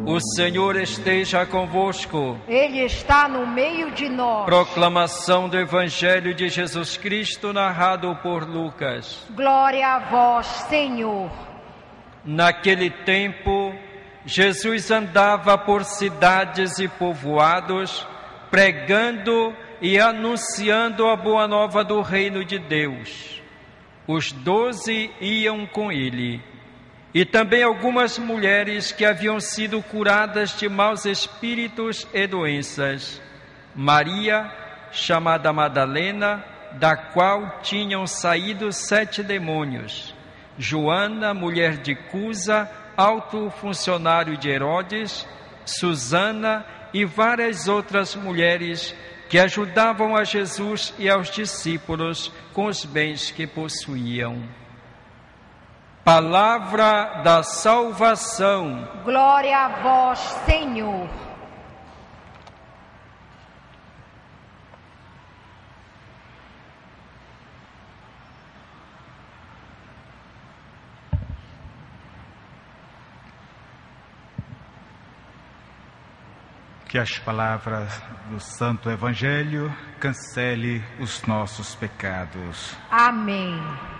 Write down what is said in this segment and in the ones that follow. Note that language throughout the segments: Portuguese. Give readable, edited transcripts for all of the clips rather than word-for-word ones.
O Senhor esteja convosco. Ele está no meio de nós. Proclamação do Evangelho de Jesus Cristo narrado por Lucas. Glória a vós, Senhor. Naquele tempo, Jesus andava por cidades e povoados, pregando e anunciando a boa nova do reino de Deus. Os 12 iam com ele, e também algumas mulheres que haviam sido curadas de maus espíritos e doenças. Maria, chamada Madalena, da qual tinham saído 7 demônios. Joana, mulher de Cusa, alto funcionário de Herodes. Susana e várias outras mulheres que ajudavam a Jesus e aos discípulos com os bens que possuíam. Palavra da salvação. Glória a vós, Senhor. Que as palavras do Santo Evangelho cancele os nossos pecados. Amém.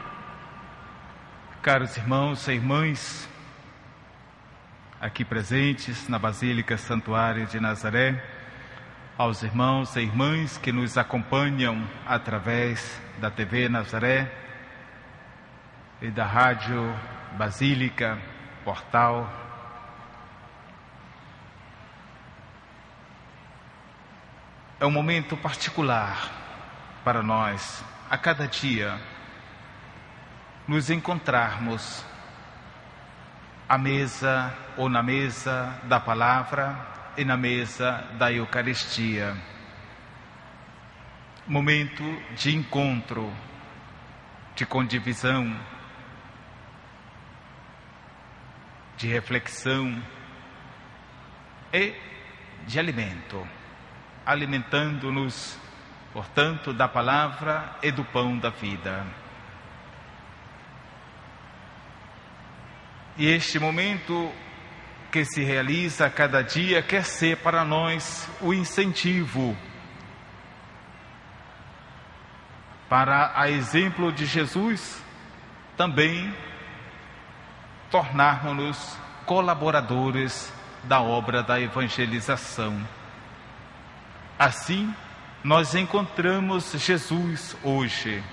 Caros irmãos e irmãs, aqui presentes na Basílica Santuário de Nazaré, aos irmãos e irmãs que nos acompanham através da TV Nazaré e da Rádio Basílica, portal. É um momento particular para nós, a cada dia, nos encontrarmos à mesa ou na mesa da palavra e na mesa da Eucaristia. Momento de encontro, de condivisão, de reflexão e de alimento, alimentando-nos, portanto, da palavra e do pão da vida. E este momento que se realiza a cada dia quer ser para nós o incentivo para, a exemplo de Jesus, também tornarmos-nos colaboradores da obra da evangelização. Assim, nós encontramos Jesus hoje.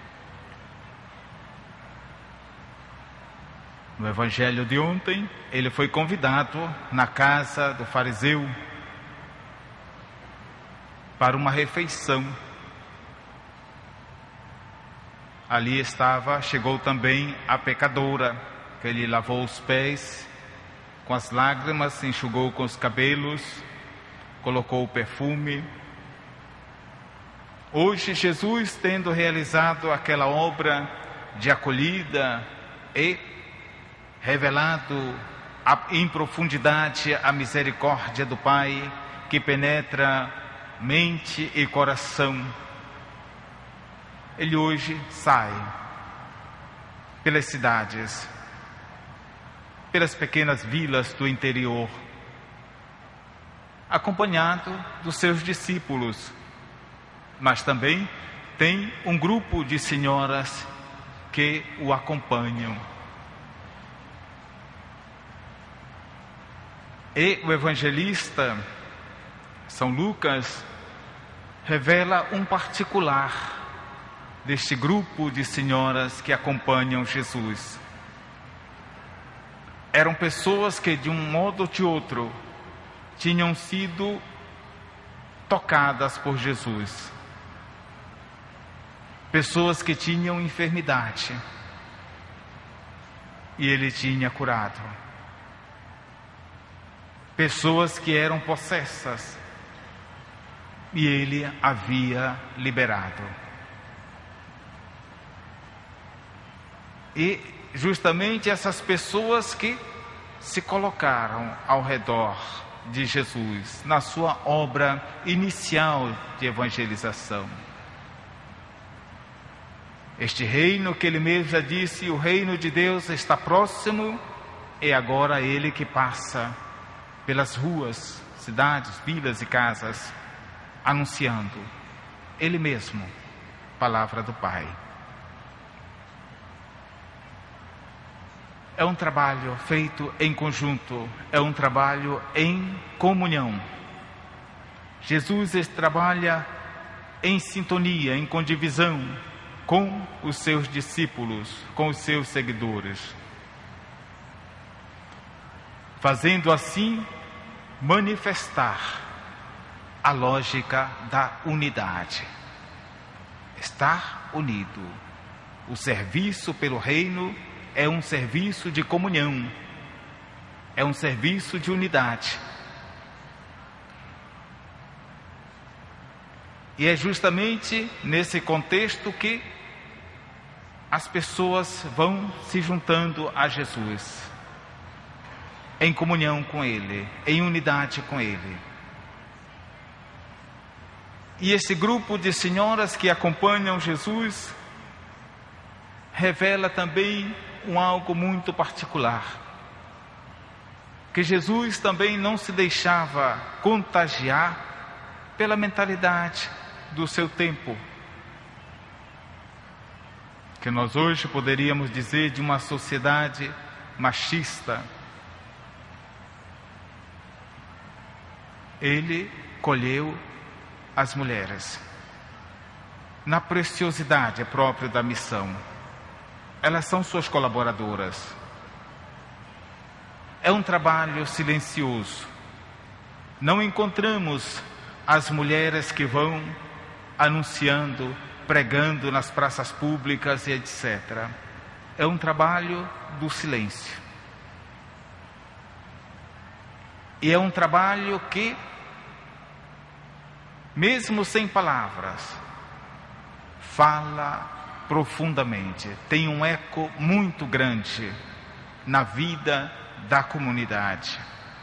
No Evangelho de ontem, ele foi convidado na casa do fariseu para uma refeição. Ali chegou também a pecadora, que ele lavou os pés com as lágrimas, enxugou com os cabelos, colocou o perfume. Hoje, Jesus, tendo realizado aquela obra de acolhida e revelado em profundidade a misericórdia do Pai, que penetra mente e coração, ele hoje sai pelas cidades, pelas pequenas vilas do interior, acompanhado dos seus discípulos, mas também tem um grupo de senhoras que o acompanham. E o evangelista São Lucas revela um particular deste grupo de senhoras que acompanham Jesus. Eram pessoas que, de um modo ou de outro, tinham sido tocadas por Jesus. Pessoas que tinham enfermidade e ele tinha curado. Pessoas que eram possessas e ele havia liberado. E justamente essas pessoas que se colocaram ao redor de Jesus na sua obra inicial de evangelização. Este reino que ele mesmo já disse, o reino de Deus está próximo, é agora ele que passa pelas ruas, cidades, vilas e casas, anunciando Ele mesmo, palavra do Pai. É um trabalho feito em conjunto, é um trabalho em comunhão. Jesus trabalha em sintonia, em condivisão com os seus discípulos, com os seus seguidores, fazendo assim manifestar a lógica da unidade. Estar unido. O serviço pelo reino é um serviço de comunhão, é um serviço de unidade. E é justamente nesse contexto que as pessoas vão se juntando a Jesus, em comunhão com Ele, em unidade com Ele. E esse grupo de senhoras que acompanham Jesus revela também algo muito particular, que Jesus também não se deixava contagiar pela mentalidade do seu tempo, que nós hoje poderíamos dizer de uma sociedade machista. Ele colheu as mulheres na preciosidade própria da missão. Elas são suas colaboradoras. É um trabalho silencioso. Não encontramos as mulheres que vão anunciando, pregando nas praças públicas e etc. É um trabalho do silêncio. E é um trabalho que, mesmo sem palavras, fala profundamente, tem um eco muito grande na vida da comunidade.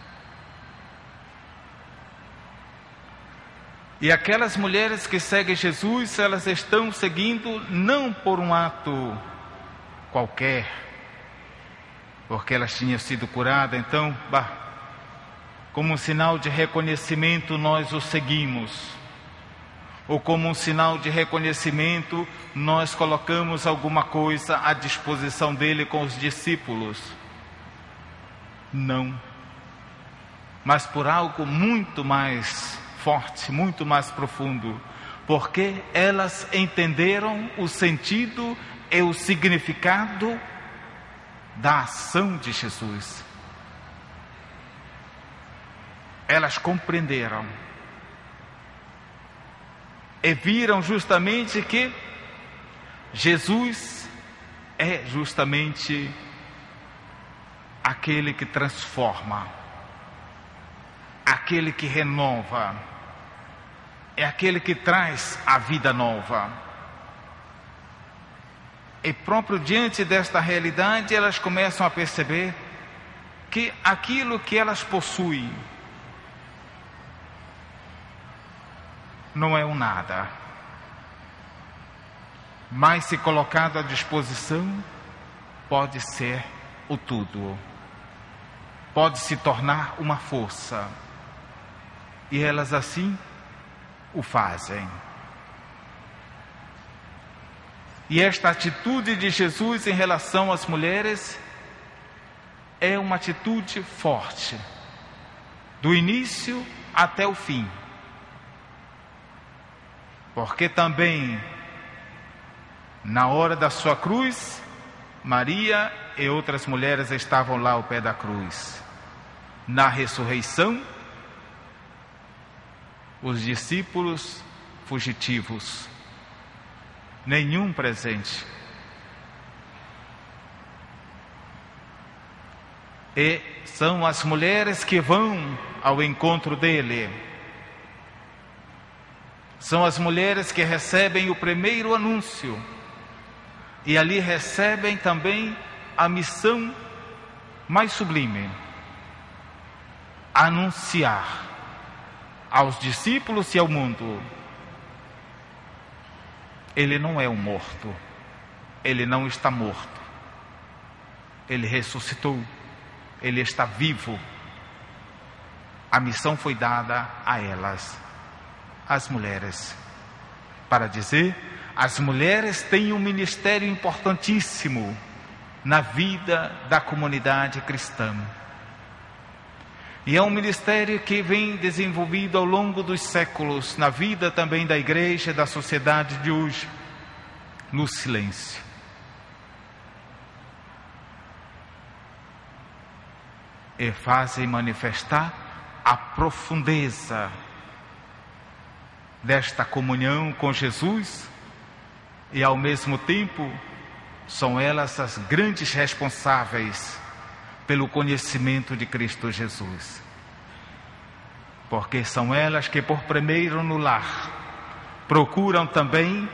E aquelas mulheres que seguem Jesus, elas estão seguindo não por um ato qualquer, porque elas tinham sido curadas, então, como um sinal de reconhecimento nós o seguimos, ou como um sinal de reconhecimento nós colocamos alguma coisa à disposição dele com os discípulos. Não, mas por algo muito mais forte, muito mais profundo, porque elas entenderam o sentido e o significado da ação de Jesus. Elas compreenderam e viram justamente que Jesus é justamente aquele que transforma, aquele que renova, é aquele que traz a vida nova. E próprio diante desta realidade, elas começam a perceber que aquilo que elas possuem não é um nada, mas se colocado à disposição, pode ser o tudo, pode se tornar uma força, e elas assim o fazem. E esta atitude de Jesus em relação às mulheres é uma atitude forte, do início até o fim. Porque também, na hora da sua cruz, Maria e outras mulheres estavam lá ao pé da cruz. Na ressurreição, os discípulos fugitivos, nenhum presente. E são as mulheres que vão ao encontro dele. São as mulheres que recebem o primeiro anúncio e ali recebem também a missão mais sublime: anunciar aos discípulos e ao mundo: Ele não é um morto, Ele não está morto, Ele ressuscitou, Ele está vivo. A missão foi dada a elas, as mulheres, para dizer: as mulheres têm um ministério importantíssimo na vida da comunidade cristã. E é um ministério que vem desenvolvido ao longo dos séculos, na vida também da igreja e da sociedade de hoje, no silêncio. E fazem manifestar a profundeza desta comunhão com Jesus, e ao mesmo tempo são elas as grandes responsáveis pelo conhecimento de Cristo Jesus, porque são elas que por primeiro no lar procuram também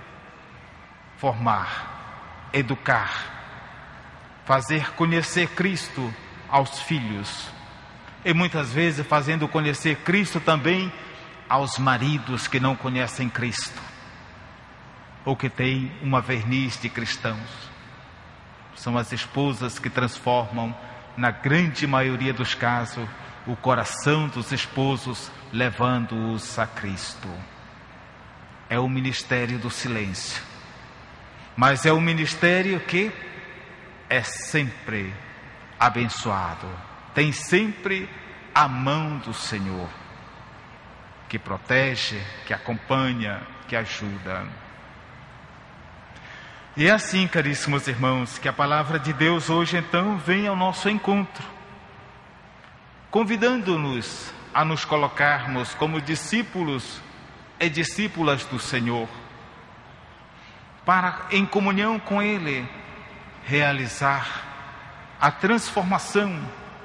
formar, educar, fazer conhecer Cristo aos filhos, e muitas vezes fazendo conhecer Cristo também aos maridos que não conhecem Cristo, ou que têm uma verniz de cristãos. São as esposas que transformam, na grande maioria dos casos, o coração dos esposos, levando-os a Cristo. É o ministério do silêncio, mas é um ministério que é sempre abençoado, tem sempre a mão do Senhor, que protege, que acompanha, que ajuda. E é assim, caríssimos irmãos, que a palavra de Deus hoje então vem ao nosso encontro, convidando-nos a nos colocarmos como discípulos e discípulas do Senhor, para, em comunhão com Ele, realizar a transformação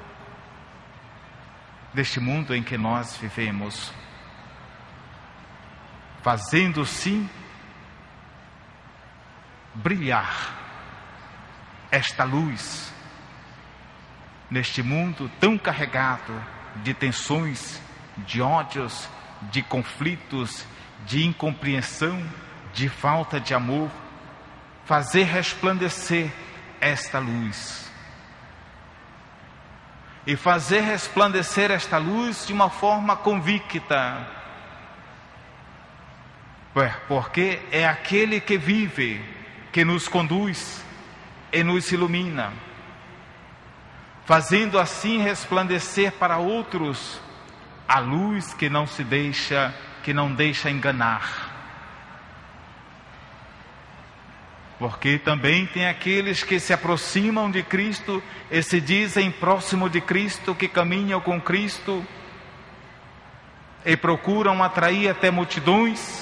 deste mundo em que nós vivemos, fazendo sim brilhar esta luz neste mundo tão carregado de tensões, de ódios, de conflitos, de incompreensão, de falta de amor, fazer resplandecer esta luz. E fazer resplandecer esta luz de uma forma convicta, porque é aquele que vive, que nos conduz e nos ilumina, fazendo assim resplandecer para outros a luz que não deixa enganar. Porque também tem aqueles que se aproximam de Cristo e se dizem próximo de Cristo, que caminham com Cristo e procuram atrair até multidões,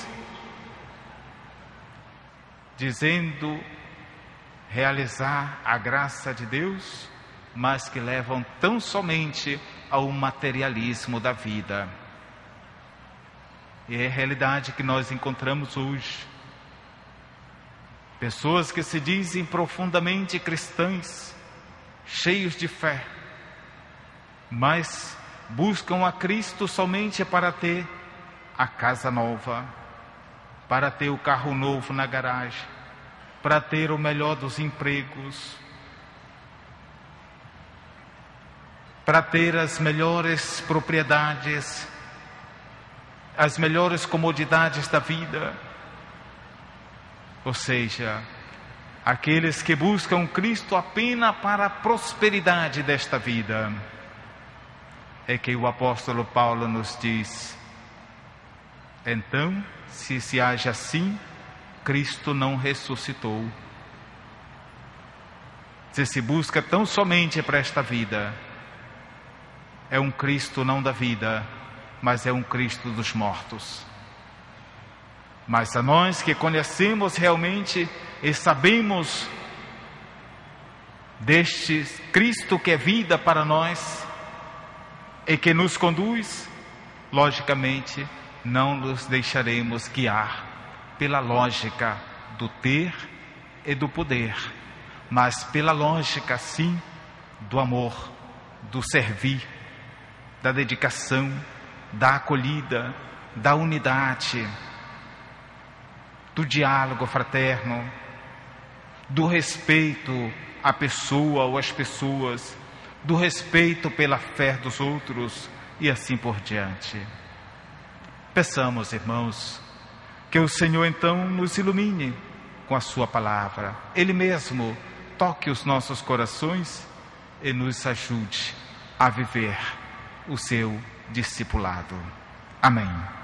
dizendo realizar a graça de Deus, mas que levam tão somente ao materialismo da vida. E é a realidade que nós encontramos hoje. Pessoas que se dizem profundamente cristãs, cheios de fé, mas buscam a Cristo somente para ter a casa nova, para ter o carro novo na garagem, para ter o melhor dos empregos, para ter as melhores propriedades, as melhores comodidades da vida. Ou seja, aqueles que buscam Cristo apenas para a prosperidade desta vida. É que o apóstolo Paulo nos diz: então, se se age assim, Cristo não ressuscitou. Se busca tão somente para esta vida, é um Cristo não da vida, mas é um Cristo dos mortos. Mas a nós que conhecemos realmente e sabemos deste Cristo que é vida para nós e que nos conduz, logicamente não nos deixaremos guiar pela lógica do ter e do poder, mas pela lógica sim do amor, do servir, da dedicação, da acolhida, da unidade, do diálogo fraterno, do respeito à pessoa ou às pessoas, do respeito pela fé dos outros e assim por diante. Peçamos, irmãos, que o Senhor então nos ilumine com a sua palavra. Ele mesmo toque os nossos corações e nos ajude a viver o seu discipulado. Amém.